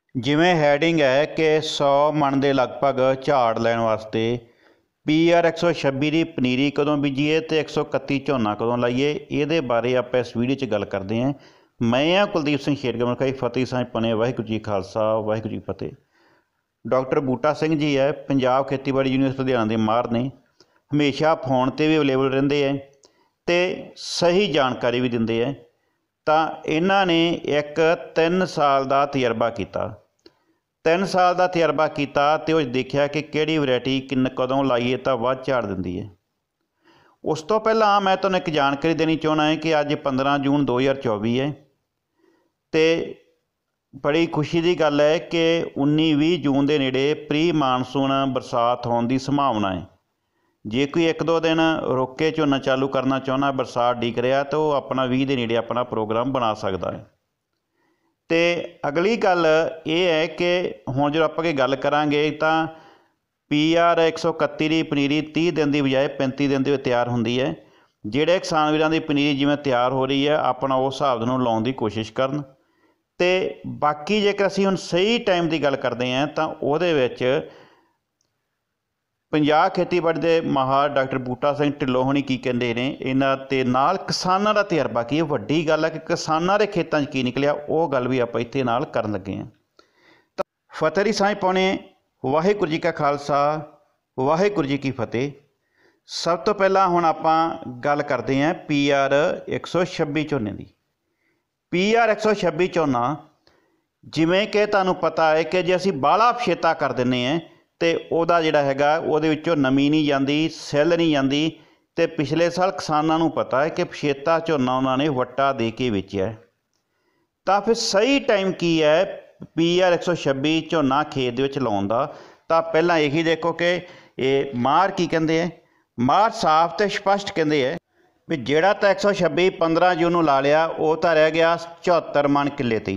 ਜਿਵੇਂ ਹੈਡਿੰਗ ਹੈ ਕਿ 100 ਮਣ ਦੇ ਲਗਭਗ ਝਾੜ ਲੈਣ ਵਾਸਤੇ PR 126 ਦੀ ਪਨੀਰੀ ਕਦੋਂ ਬੀਜੀਏ ਅਤੇ 131 ਝੋਨਾ ਕਦੋਂ ਲਾਈਏ, ਇਹਦੇ ਬਾਰੇ ਆਪਾਂ ਇਸ ਵੀਡੀਓ 'ਚ ਗੱਲ ਕਰਦੇ ਹਾਂ। ਮੈਂ ਹਾਂ ਕੁਲਦੀਪ ਸਿੰਘ ਸ਼ੇਰਗਿੱਲ ਮਲਕਾਈ। ਫਤਿਹ ਸਾਂਝ ਪਨੇ। ਵਾਹਿਗੁਰੂ ਜੀ ਖਾਲਸਾ, ਵਾਹਿਗੁਰੂ ਜੀ ਫਤਿਹ। ਡਾਕਟਰ ਬੂਟਾ ਸਿੰਘ ਜੀ ਹੈ, ਪੰਜਾਬ ਖੇਤੀਬਾੜੀ ਯੂਨੀਵਰਸਿਟੀ ਲੁਧਿਆਣਾ ਦੇ ਮਾਹਰ ਨੇ। ਹਮੇਸ਼ਾ ਫੋਨ 'ਤੇ ਵੀ ਅਵੇਲੇਬਲ ਰਹਿੰਦੇ ਹੈ ਅਤੇ ਸਹੀ ਜਾਣਕਾਰੀ ਵੀ ਦਿੰਦੇ ਹੈ। ਤਾਂ ਇਹਨਾਂ ਨੇ ਇੱਕ 3 ਸਾਲ ਦਾ ਤਜਰਬਾ ਕੀਤਾ। 3 ਸਾਲ ਦਾ ਤਜਰਬਾ ਕੀਤਾ ਅਤੇ ਉਹ ਦੇਖਿਆ ਕਿ ਕਿਹੜੀ ਵੈਰਾਇਟੀ ਕਦੋਂ ਲਾਈਏ ਤਾਂ ਵੱਧ ਝਾੜ ਦਿੰਦੀ ਹੈ। ਉਸ ਤੋਂ ਪਹਿਲਾਂ ਮੈਂ ਤੁਹਾਨੂੰ ਇੱਕ ਜਾਣਕਾਰੀ ਦੇਣੀ ਚਾਹੁੰਦਾ ਹਾਂ ਕਿ ਅੱਜ 15 ਜੂਨ 2024 ਹੈ ਅਤੇ ਬੜੀ ਖੁਸ਼ੀ ਦੀ ਗੱਲ ਹੈ ਕਿ 19-20 ਜੂਨ ਦੇ ਨੇੜੇ ਪ੍ਰੀ ਮਾਨਸੂਨ ਬਰਸਾਤ ਹੋਣ ਦੀ ਸੰਭਾਵਨਾ ਹੈ। ਜੇ ਕੋਈ 1-2 ਦਿਨ ਰੁਕ ਕੇ ਝੋਨਾ ਚਾਲੂ ਕਰਨਾ ਚਾਹੁੰਦਾ, ਬਰਸਾਤ ਉਡੀਕ ਰਿਹਾ, ਤਾਂ ਉਹ ਆਪਣਾ 20 ਦੇ ਨੇੜੇ ਆਪਣਾ ਪ੍ਰੋਗਰਾਮ ਬਣਾ ਸਕਦਾ ਹੈ। ਅਤੇ ਅਗਲੀ ਗੱਲ ਇਹ ਹੈ ਕਿ ਹੁਣ ਜਦੋਂ ਆਪਾਂ ਗੱਲ ਕਰਾਂਗੇ ਤਾਂ PR 131 ਦੀ ਪਨੀਰੀ 30 ਦਿਨ ਦੀ ਬਜਾਏ 35 ਦਿਨ ਦੇ ਵਿੱਚ ਤਿਆਰ ਹੁੰਦੀ ਹੈ। ਜਿਹੜੇ ਕਿਸਾਨ ਵੀਰਾਂ ਦੀ ਪਨੀਰੀ ਜਿਵੇਂ ਤਿਆਰ ਹੋ ਰਹੀ ਹੈ, ਆਪਣਾ ਉਸ ਹਿਸਾਬ ਨੂੰ ਲਾਉਣ ਦੀ ਕੋਸ਼ਿਸ਼ ਕਰਨ। ਅਤੇ ਬਾਕੀ ਜੇਕਰ ਅਸੀਂ ਹੁਣ ਸਹੀ ਟਾਈਮ ਦੀ ਗੱਲ ਕਰਦੇ ਹਾਂ ਤਾਂ ਉਹਦੇ ਵਿੱਚ ਪੰਜਾਬ ਖੇਤੀਬਾੜੀ ਦੇ ਮਾਹਰ ਡਾਕਟਰ ਬੂਟਾ ਸਿੰਘ ਢਿੱਲੋਂ ਹੋਣੀ ਕੀ ਕਹਿੰਦੇ ਨੇ, ਇਹਨਾਂ ਦੇ ਨਾਲ ਕਿਸਾਨਾਂ ਦਾ ਤਜਰਬਾ ਕੀ ਹੈ। ਵੱਡੀ ਗੱਲ ਹੈ ਕਿ ਕਿਸਾਨਾਂ ਦੇ ਖੇਤਾਂ 'ਚ ਕੀ ਨਿਕਲਿਆ, ਉਹ ਗੱਲ ਵੀ ਆਪਾਂ ਇੱਥੇ ਨਾਲ ਕਰਨ ਲੱਗੇ ਹਾਂ। ਤਾਂ ਫਤਿਹ ਦੀ ਸਾਂਝ ਪਾਉਣੇ। ਵਾਹਿਗੁਰੂ ਜੀ ਕਾ ਖਾਲਸਾ, ਵਾਹਿਗੁਰੂ ਜੀ ਕੀ ਫਤਿਹ। ਸਭ ਤੋਂ ਪਹਿਲਾਂ ਹੁਣ ਆਪਾਂ ਗੱਲ ਕਰਦੇ ਹਾਂ PR 126 ਝੋਨੇ ਦੀ। PR 126 ਝੋਨਾ, ਜਿਵੇਂ ਕਿ ਤੁਹਾਨੂੰ ਪਤਾ ਹੈ ਕਿ ਜੇ ਅਸੀਂ ਬਾਹਲਾ ਪਛੇਤਾ ਕਰ ਦਿੰਦੇ ਹਾਂ ਅਤੇ ਉਹਦਾ ਜਿਹੜਾ ਹੈਗਾ ਉਹਦੇ ਵਿੱਚੋਂ ਨਮੀ ਨਹੀਂ ਜਾਂਦੀ, ਸਿੱਲ ਨਹੀਂ ਜਾਂਦੀ। ਅਤੇ ਪਿਛਲੇ ਸਾਲ ਕਿਸਾਨਾਂ ਨੂੰ ਪਤਾ ਹੈ ਕਿ ਪਛੇਤਾ ਝੋਨਾ ਉਹਨਾਂ ਨੇ ਵੱਟਾ ਦੇ ਕੇ ਵੇਚਿਆ। ਤਾਂ ਫਿਰ ਸਹੀ ਟਾਈਮ ਕੀ ਹੈ PR 126 ਝੋਨਾ ਖੇਤ ਦੇ ਵਿੱਚ ਲਾਉਣ ਦਾ? ਤਾਂ ਪਹਿਲਾਂ ਇਹੀ ਦੇਖੋ ਕਿ ਇਹ ਮਾਹਰ ਕੀ ਕਹਿੰਦੇ ਹੈ। ਮਾਹਰ ਸਾਫ਼ ਅਤੇ ਸਪਸ਼ਟ ਕਹਿੰਦੇ ਹੈ ਵੀ ਜਿਹੜਾ ਤਾਂ 126 15 ਜੂਨ ਨੂੰ ਲਾ ਲਿਆ, ਉਹ ਤਾਂ ਰਹਿ ਗਿਆ 74 ਮਣ ਕਿੱਲੇ 'ਤੇ।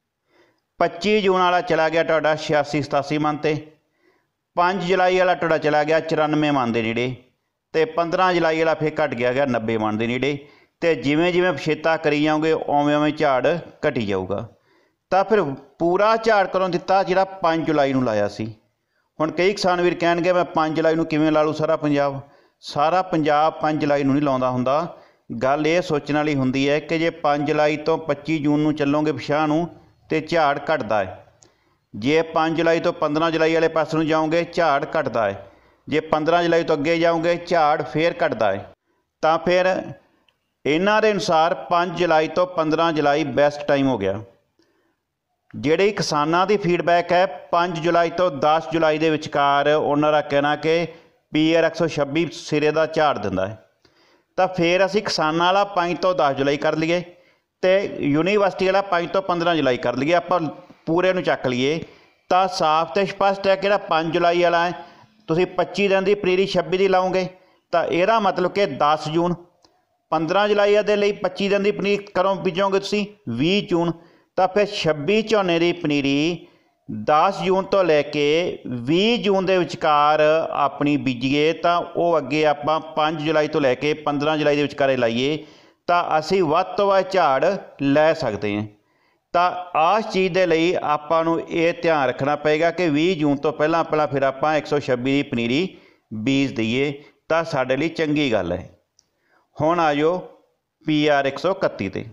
25 ਜੂਨ ਵਾਲਾ ਚਲਾ ਗਿਆ ਤੁਹਾਡਾ 86-87 ਮਣ 'ਤੇ। 5 ਜੁਲਾਈ ਵਾਲਾ ਤੁਹਾਡਾ ਚਲਾ ਗਿਆ 94 ਮਣ ਦੇ ਨੇੜੇ। ਅਤੇ 15 ਜੁਲਾਈ ਵਾਲਾ ਫਿਰ ਘਟ ਗਿਆ 90 ਮਣ ਦੇ ਨੇੜੇ। ਅਤੇ ਜਿਵੇਂ ਜਿਵੇਂ ਪਛੇਤਾ ਕਰੀ ਜਾਓਗੇ ਉਵੇਂ ਉਵੇਂ ਝਾੜ ਘਟੀ ਜਾਊਗਾ। ਤਾਂ ਫਿਰ ਪੂਰਾ ਝਾੜ ਕਦੋਂ ਦਿੱਤਾ? ਜਿਹੜਾ 5 ਜੁਲਾਈ ਨੂੰ ਲਾਇਆ ਸੀ। ਹੁਣ ਕਈ ਕਿਸਾਨ ਵੀਰ ਕਹਿਣਗੇ ਮੈਂ 5 ਜੁਲਾਈ ਨੂੰ ਕਿਵੇਂ ਲਾ ਲੂੰ ਸਾਰਾ ਪੰਜਾਬ? ਸਾਰਾ ਪੰਜਾਬ 5 ਜੁਲਾਈ ਨੂੰ ਨਹੀਂ ਲਾਉਂਦਾ ਹੁੰਦਾ। ਗੱਲ ਇਹ ਸੋਚਣ ਵਾਲੀ ਹੁੰਦੀ ਹੈ ਕਿ ਜੇ 5 ਜੁਲਾਈ ਤੋਂ 25 ਜੂਨ ਨੂੰ ਚੱਲੋਗੇ ਪਿਛਾਂਹ ਨੂੰ ਅਤੇ ਝਾੜ ਘਟਦਾ ਹੈ। ਜੇ 5 ਜੁਲਾਈ ਤੋਂ 15 ਜੁਲਾਈ ਵਾਲੇ ਪਾਸੇ ਨੂੰ ਜਾਓਗੇ ਝਾੜ ਘਟਦਾ ਹੈ। ਜੇ 15 ਜੁਲਾਈ ਤੋਂ ਅੱਗੇ ਜਾਓਗੇ ਝਾੜ ਫੇਰ ਘਟਦਾ ਹੈ। ਤਾਂ ਫਿਰ ਇਹਨਾਂ ਦੇ ਅਨੁਸਾਰ 5 ਜੁਲਾਈ ਤੋਂ 15 ਜੁਲਾਈ ਬੈਸਟ ਟਾਈਮ ਹੋ ਗਿਆ। ਜਿਹੜੀ ਕਿਸਾਨਾਂ ਦੀ ਫੀਡਬੈਕ ਹੈ 5 ਜੁਲਾਈ ਤੋਂ 10 ਜੁਲਾਈ ਦੇ ਵਿਚਕਾਰ ਉਹਨਾਂ ਦਾ ਕਹਿਣਾ ਕਿ PR 126 ਸਿਰੇ ਦਾ ਝਾੜ ਦਿੰਦਾ ਹੈ। ਤਾਂ ਫਿਰ ਅਸੀਂ ਕਿਸਾਨਾਂ ਵਾਲਾ 5 ਤੋਂ 10 ਜੁਲਾਈ ਕਰ ਲਈਏ ਅਤੇ ਯੂਨੀਵਰਸਿਟੀ ਵਾਲਾ 5 ਤੋਂ 15 ਜੁਲਾਈ ਕਰ ਲਈਏ। ਆਪਾਂ ਪੂਰੇ ਨੂੰ ਚੱਕ ਲਈਏ ਤਾਂ ਸਾਫ਼ ਅਤੇ ਸਪਸ਼ਟ ਹੈ ਕਿ ਜਿਹੜਾ 5 ਜੁਲਾਈ ਵਾਲਾ ਹੈ ਤੁਸੀਂ 25 ਦਿਨ ਦੀ ਪਨੀਰੀ 26 ਦੀ ਲਾਓਗੇ ਤਾਂ ਇਹਦਾ ਮਤਲਬ ਕਿ 10 ਜੂਨ। 15 ਜੁਲਾਈ ਦੇ ਲਈ 25 ਦਿਨ ਦੀ ਪਨੀਰੀ ਕਦੋਂ ਬੀਜੋਗੇ ਤੁਸੀਂ? 20 ਜੂਨ। ਤਾਂ ਫਿਰ 26 ਝੋਨੇ ਦੀ ਪਨੀਰੀ 10 ਜੂਨ ਤੋਂ ਲੈ ਕੇ 20 ਜੂਨ ਦੇ ਵਿਚਕਾਰ ਆਪਣੀ ਬੀਜੀਏ ਤਾਂ ਉਹ ਅੱਗੇ ਆਪਾਂ 5 ਜੁਲਾਈ ਤੋਂ ਲੈ ਕੇ 15 ਜੁਲਾਈ ਦੇ ਵਿਚਕਾਰੇ ਲਾਈਏ ਤਾਂ ਅਸੀਂ ਵੱਧ ਤੋਂ ਵੱਧ ਝਾੜ ਲੈ ਸਕਦੇ ਹਾਂ। ਤਾਂ ਆਹ ਚੀਜ਼ ਦੇ ਲਈ ਆਪਾਂ ਨੂੰ ਇਹ ਧਿਆਨ ਰੱਖਣਾ ਪਏਗਾ ਕਿ 20 ਜੂਨ ਤੋਂ ਪਹਿਲਾਂ ਫਿਰ ਆਪਾਂ 126 ਦੀ ਪਨੀਰੀ ਬੀਜ ਦਈਏ ਤਾਂ ਸਾਡੇ ਲਈ ਚੰਗੀ ਗੱਲ ਹੈ। ਹੁਣ ਆ ਜਾਓ PR 131 'ਤੇ।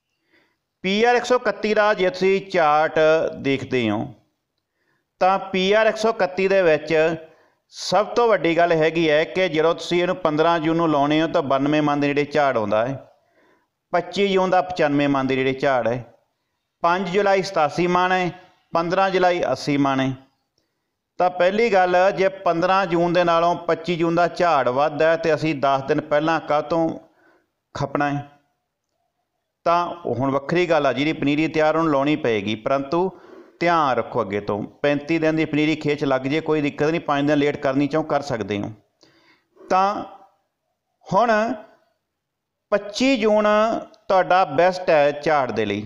PR 131 ਦਾ ਜੇ ਤੁਸੀਂ ਚਾਰਟ ਦੇਖਦੇ ਹੋ ਤਾਂ PR 131 ਦੇ ਵਿੱਚ ਸਭ ਤੋਂ ਵੱਡੀ ਗੱਲ ਹੈਗੀ ਹੈ ਕਿ ਜਦੋਂ ਤੁਸੀਂ ਇਹਨੂੰ 15 ਜੂਨ ਨੂੰ ਲਾਉਣੇ ਹੋ ਤਾਂ 92 ਮਣ ਦੇ ਨੇੜੇ ਝਾੜ ਆਉਂਦਾ ਹੈ। 25 ਜੂਨ ਦਾ 95 ਮਣ ਦੇ ਨੇੜੇ ਝਾੜ ਹੈ। 5 ਜੁਲਾਈ 87 ਮਣ ਹੈ। 15 ਜੁਲਾਈ 80 ਮਣ ਹੈ। ਤਾਂ ਪਹਿਲੀ ਗੱਲ, ਜੇ 15 ਜੂਨ ਦੇ ਨਾਲੋਂ 25 ਜੂਨ ਦਾ ਝਾੜ ਵੱਧ ਹੈ ਅਤੇ ਅਸੀਂ 10 ਦਿਨ ਪਹਿਲਾਂ ਕਾਹਤੋਂ ਖਪਣਾ ਹੈ? ਤਾਂ ਹੁਣ ਵੱਖਰੀ ਗੱਲ ਆ, ਜਿਹੜੀ ਪਨੀਰੀ ਤਿਆਰ ਉਹਨੂੰ ਲਾਉਣੀ ਪਏਗੀ, ਪਰੰਤੂ ਧਿਆਨ ਰੱਖੋ ਅੱਗੇ ਤੋਂ 35 ਦਿਨ ਦੀ ਪਨੀਰੀ ਖੇਤ 'ਚ ਲੱਗ ਜੇ ਕੋਈ ਦਿੱਕਤ ਨਹੀਂ। 5 ਦਿਨ ਲੇਟ ਕਰਨੀ ਚਾਹੋ ਕਰ ਸਕਦੇ ਹੋ। ਤਾਂ ਹੁਣ 25 ਜੂਨ ਤੁਹਾਡਾ ਬੈਸਟ ਹੈ ਝਾੜ ਦੇ ਲਈ।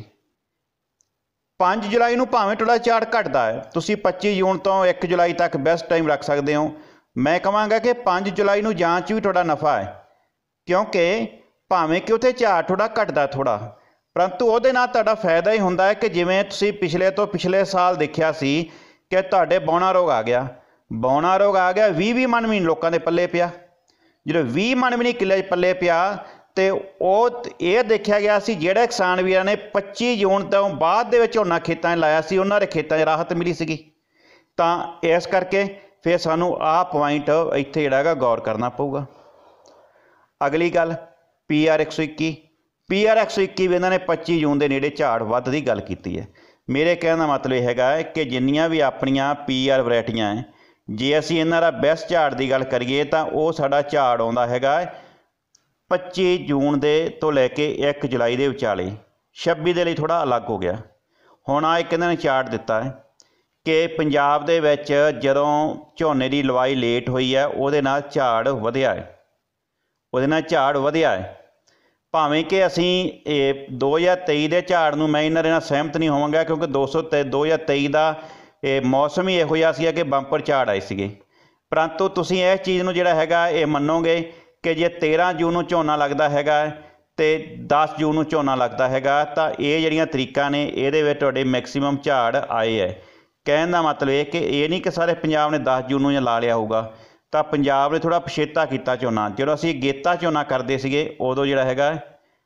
5 ਜੁਲਾਈ ਨੂੰ ਭਾਵੇਂ ਤੁਹਾਡਾ ਝਾੜ ਘਟਦਾ ਹੈ, ਤੁਸੀਂ 25 ਜੂਨ ਤੋਂ 1 ਜੁਲਾਈ ਤੱਕ ਬੈਸਟ ਟਾਈਮ ਰੱਖ ਸਕਦੇ ਹੋ। ਮੈਂ ਕਹਾਂਗਾ ਕਿ 5 ਜੁਲਾਈ ਨੂੰ ਜਾਂਚ ਵੀ ਤੁਹਾਡਾ ਨਫਾ ਹੈ, ਕਿਉਂਕਿ ਭਾਵੇਂ ਕਿ ਉੱਥੇ ਝਾੜ ਥੋੜ੍ਹਾ ਘਟਦਾ ਥੋੜ੍ਹਾ, परंतु ਉਹਦੇ ਨਾਲ ਤੁਹਾਡਾ ਫਾਇਦਾ ਹੀ ਹੁੰਦਾ ਹੈ ਕਿ ਜਿਵੇਂ ਤੁਸੀਂ ਪਿਛਲੇ ਤੋਂ ਪਿਛਲੇ ਸਾਲ ਦੇਖਿਆ ਸੀ ਕਿ ਤੁਹਾਡੇ ਬੌਣਾ ਰੋਗ ਆ ਗਿਆ 20 ਮਣ ਵੀ ਲੋਕਾਂ ਦੇ ਪੱਲੇ ਪਿਆ। ਜਦੋਂ 20 ਮਣ ਵੀ ਨਹੀਂ ਕਿੱਲੇ 'ਚ ਪੱਲੇ ਪਿਆ ਤੇ ਉਹ ਇਹ ਦੇਖਿਆ ਗਿਆ ਸੀ ਜਿਹੜੇ ਕਿਸਾਨ ਵੀਰਾਂ ਨੇ 25 ਜੂਨ ਤੋਂ ਬਾਅਦ ਦੇ ਵਿੱਚ ਝੋਨਾ ਖੇਤਾਂ 'ਚ ਲਾਇਆ ਸੀ ਉਹਨਾਂ ਦੇ ਖੇਤਾਂ 'ਚ ਰਾਹਤ ਮਿਲੀ ਸੀਗੀ। ਤਾਂ ਇਸ ਕਰਕੇ ਫਿਰ ਸਾਨੂੰ ਆਹ ਪੁਆਇੰਟ ਇੱਥੇ ਜਿਹੜਾ ਹੈਗਾ ਗੌਰ ਕਰਨਾ ਪਊਗਾ। ਅਗਲੀ ਗੱਲ PR 121 ਵੀ ਇਹਨਾਂ ਨੇ 25 ਜੂਨ ਦੇ ਨੇੜੇ ਝਾੜ ਵੱਧ ਦੀ ਗੱਲ ਕੀਤੀ ਹੈ। ਮੇਰੇ ਕਹਿਣ ਦਾ ਮਤਲਬ ਇਹ ਹੈਗਾ ਕਿ ਜਿੰਨੀਆਂ ਵੀ ਆਪਣੀਆਂ PR ਵੈਰਾਈਟੀਆਂ ਹੈ ਜੇ ਅਸੀਂ ਇਹਨਾਂ ਦਾ ਬੈਸਟ ਝਾੜ ਦੀ ਗੱਲ ਕਰੀਏ ਤਾਂ ਉਹ ਸਾਡਾ ਝਾੜ ਆਉਂਦਾ ਹੈਗਾ 25 ਜੂਨ ਦੇ ਤੋਂ ਲੈ ਕੇ 1 ਜੁਲਾਈ ਦੇ ਵਿਚਾਲੇ। 26 ਦੇ ਲਈ ਥੋੜ੍ਹਾ ਅਲੱਗ ਹੋ ਗਿਆ। ਹੁਣ ਆ ਇੱਕ ਇਹਨਾਂ ਨੇ ਚਾਰਟ ਦਿੱਤਾ ਹੈ ਕਿ ਪੰਜਾਬ ਦੇ ਵਿੱਚ ਜਦੋਂ ਝੋਨੇ ਦੀ ਲਵਾਈ ਲੇਟ ਹੋਈ ਹੈ ਉਹਦੇ ਨਾਲ ਝਾੜ ਵਧਿਆ ਹੈ। ਭਾਵੇਂ ਕਿ ਅਸੀਂ ਇਹ 2023 ਦੇ ਝਾੜ ਨੂੰ ਮੈਂ ਇਹਨਾਂ ਦੇ ਨਾਲ ਸਹਿਮਤ ਨਹੀਂ ਹੋਵਾਂਗਾ ਕਿਉਂਕਿ 2023 ਦਾ ਇਹ ਮੌਸਮ ਹੀ ਇਹੋ ਜਿਹਾ ਸੀ ਕਿ ਬੰਪਰ ਝਾੜ ਆਏ ਸੀਗੇ। ਪਰੰਤੂ ਤੁਸੀਂ ਇਸ ਚੀਜ਼ ਨੂੰ ਜਿਹੜਾ ਹੈਗਾ ਇਹ ਮੰਨੋਗੇ ਕਿ ਜੇ 13 ਜੂਨ ਨੂੰ ਝੋਨਾ ਲੱਗਦਾ ਹੈਗਾ ਤੇ 10 ਜੂਨ ਨੂੰ ਝੋਨਾ ਲੱਗਦਾ ਹੈਗਾ ਤਾਂ ਇਹ ਜਿਹੜੀਆਂ ਤਰੀਕਾਂ ਨੇ ਇਹਦੇ ਵਿੱਚ ਤੁਹਾਡੇ ਮੈਕਸੀਮਮ ਝਾੜ ਆਏ ਹੈ। ਕਹਿਣ ਦਾ ਮਤਲਬ ਇਹ ਕਿ ਇਹ ਨਹੀਂ ਕਿ ਸਾਰੇ ਪੰਜਾਬ ਨੇ 10 ਜੂਨ ਨੂੰ ਜਾਂ ਲਾ ਲਿਆ ਹੋਊਗਾ। ਤਾਂ ਪੰਜਾਬ ਨੇ ਥੋੜ੍ਹਾ ਪਛੇਤਾ ਕੀਤਾ ਝੋਨਾ। ਜਦੋਂ ਅਸੀਂ ਅਗੇਤਾ ਝੋਨਾ ਕਰਦੇ ਸੀਗੇ ਉਦੋਂ ਜਿਹੜਾ ਹੈਗਾ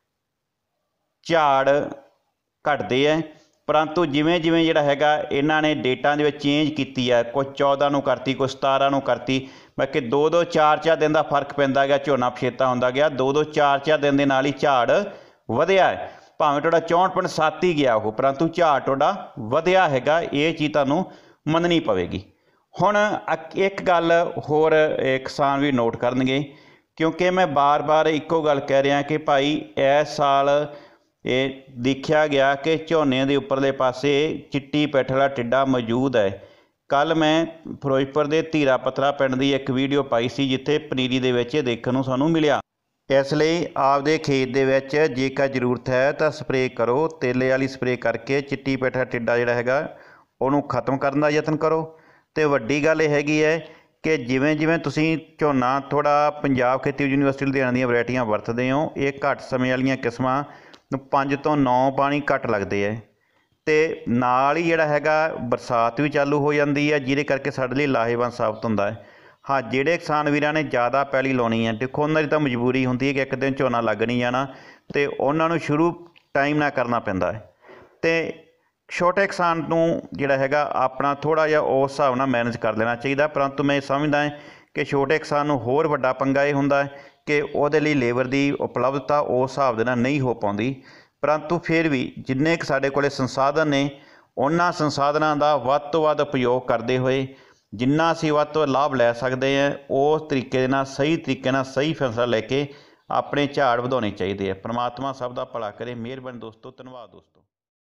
ਝਾੜ ਘਟਦੇ ਹੈ। ਪਰੰਤੂ ਜਿਵੇਂ ਜਿਵੇਂ ਜਿਹੜਾ ਹੈਗਾ ਇਹਨਾਂ ਨੇ ਡੇਟਾਂ ਦੇ ਵਿੱਚ ਚੇਂਜ ਕੀਤੀ ਹੈ, ਕੁਛ 14 ਨੂੰ ਕਰਤੀ, ਕੁਛ 17 ਨੂੰ ਕਰਤੀ, ਬਾਕੀ 2-2 4-4 ਦਿਨ ਦਾ ਫਰਕ ਪੈਂਦਾ ਗਿਆ। ਝੋਨਾ ਪਛੇਤਾ ਹੁੰਦਾ ਗਿਆ। 2-2 4-4 ਦਿਨ ਦੇ ਨਾਲ ਹੀ ਝਾੜ ਵਧਿਆ ਹੈ। ਭਾਵੇਂ ਤੁਹਾਡਾ 64.7 ਹੀ ਗਿਆ ਉਹ, ਪਰੰਤੂ ਝਾੜ ਤੁਹਾਡਾ ਵਧਿਆ ਹੈਗਾ। ਇਹ ਚੀਜ਼ ਤੁਹਾਨੂੰ ਮੰਨਣੀ ਪਵੇਗੀ। ਹੁਣ ਇੱਕ ਗੱਲ ਹੋਰ ਕਿਸਾਨ ਵੀ ਨੋਟ ਕਰਨਗੇ ਕਿਉਂਕਿ ਮੈਂ ਬਾਰ-ਬਾਰ ਇੱਕੋ ਗੱਲ ਕਹਿ ਰਿਹਾ ਕਿ ਭਾਈ ਇਸ ਸਾਲ ਇਹ ਦੇਖਿਆ ਗਿਆ ਕਿ ਝੋਨੇ ਦੇ ਉੱਪਰਲੇ ਪਾਸੇ ਚਿੱਟੀ ਪਿੱਠ ਵਾਲਾ ਟਿੱਡਾ ਮੌਜੂਦ ਹੈ। ਕੱਲ੍ਹ ਮੈਂ ਫਿਰੋਜ਼ਪੁਰ ਦੇ ਧੀਰਾ ਪੱਤਰਾ ਪਿੰਡ ਦੀ ਇੱਕ ਵੀਡੀਓ ਪਾਈ ਸੀ ਜਿੱਥੇ ਪਨੀਰੀ ਦੇ ਵਿੱਚ ਦੇਖਣ ਨੂੰ ਸਾਨੂੰ ਮਿਲਿਆ। ਇਸ ਲਈ ਆਪਦੇ ਖੇਤ ਦੇ ਵਿੱਚ ਜੇਕਰ ਜ਼ਰੂਰਤ ਹੈ ਤਾਂ ਸਪਰੇਅ ਕਰੋ। ਤੇਲੇ ਵਾਲੀ ਸਪਰੇਅ ਕਰਕੇ ਚਿੱਟੀ ਪਿੱਠ ਦਾ ਟਿੱਡਾ ਜਿਹੜਾ ਹੈਗਾ ਉਹਨੂੰ ਖਤਮ ਕਰਨ ਦਾ ਯਤਨ ਕਰੋ। ਅਤੇ ਵੱਡੀ ਗੱਲ ਇਹ ਹੈਗੀ ਹੈ ਕਿ ਜਿਵੇਂ ਜਿਵੇਂ ਤੁਸੀਂ ਝੋਨਾ ਥੋੜ੍ਹਾ ਪੰਜਾਬ ਖੇਤੀ ਯੂਨੀਵਰਸਿਟੀ ਲੁਧਿਆਣਾ ਦੀਆਂ ਵੈਰਾਈਟੀਆਂ ਵਰਤਦੇ ਹੋ ਇਹ ਘੱਟ ਸਮੇਂ ਵਾਲੀਆਂ ਕਿਸਮਾਂ ਨੂੰ 5 ਤੋਂ 9 ਪਾਣੀ ਘੱਟ ਲੱਗਦੇ ਹੈ ਅਤੇ ਨਾਲ ਹੀ ਜਿਹੜਾ ਹੈਗਾ ਬਰਸਾਤ ਵੀ ਚਾਲੂ ਹੋ ਜਾਂਦੀ ਹੈ ਜਿਹਦੇ ਕਰਕੇ ਸਾਡੇ ਲਈ ਲਾਹੇਵੰਦ ਸਾਬਤ ਹੁੰਦਾ ਹੈ। ਹਾਂ, ਜਿਹੜੇ ਕਿਸਾਨ ਵੀਰਾਂ ਨੇ ਜ਼ਿਆਦਾ ਪੈਲੀ ਲਾਉਣੀ ਹੈ ਦੇਖੋ ਉਹਨਾਂ ਦੀ ਤਾਂ ਮਜਬੂਰੀ ਹੁੰਦੀ ਹੈ ਕਿ ਇੱਕ ਦਿਨ ਝੋਨਾ ਲੱਗ ਨਹੀਂ ਜਾਣਾ ਅਤੇ ਉਹਨਾਂ ਨੂੰ ਸ਼ੁਰੂ ਟਾਈਮ ਨਾਲ ਕਰਨਾ ਪੈਂਦਾ ਹੈ। ਅਤੇ ਛੋਟੇ ਕਿਸਾਨ ਨੂੰ ਜਿਹੜਾ ਹੈਗਾ ਆਪਣਾ ਥੋੜ੍ਹਾ ਜਿਹਾ ਉਸ ਹਿਸਾਬ ਨਾਲ ਮੈਨੇਜ ਕਰ ਲੈਣਾ ਚਾਹੀਦਾ। ਪਰੰਤੂ ਮੈਂ ਸਮਝਦਾ ਕਿ ਛੋਟੇ ਕਿਸਾਨ ਨੂੰ ਹੋਰ ਵੱਡਾ ਪੰਗਾ ਇਹ ਹੁੰਦਾ ਹੈ ਕਿ ਉਹਦੇ ਲਈ ਲੇਬਰ ਦੀ ਉਪਲਬਧਤਾ ਉਸ ਹਿਸਾਬ ਦੇ ਨਾਲ ਨਹੀਂ ਹੋ ਪਾਉਂਦੀ। ਪਰੰਤੂ ਫਿਰ ਵੀ ਜਿੰਨੇ ਕੁ ਸਾਡੇ ਕੋਲ ਸੰਸਾਧਨ ਨੇ ਉਹਨਾਂ ਸੰਸਾਧਨਾਂ ਦਾ ਵੱਧ ਤੋਂ ਵੱਧ ਉਪਯੋਗ ਕਰਦੇ ਹੋਏ ਜਿੰਨਾ ਅਸੀਂ ਵੱਧ ਤੋਂ ਲਾਭ ਲੈ ਸਕਦੇ ਹਾਂ ਉਸ ਤਰੀਕੇ ਦੇ ਨਾਲ ਸਹੀ ਤਰੀਕੇ ਨਾਲ ਸਹੀ ਫੈਸਲਾ ਲੈ ਕੇ ਆਪਣੇ ਝਾੜ ਵਧਾਉਣੇ ਚਾਹੀਦੇ ਆ। ਪਰਮਾਤਮਾ ਸਭ ਦਾ ਭਲਾ ਕਰੇ। ਮਿਹਰਬਾਨੀ ਦੋਸਤੋ। ਧੰਨਵਾਦ ਦੋਸਤੋ।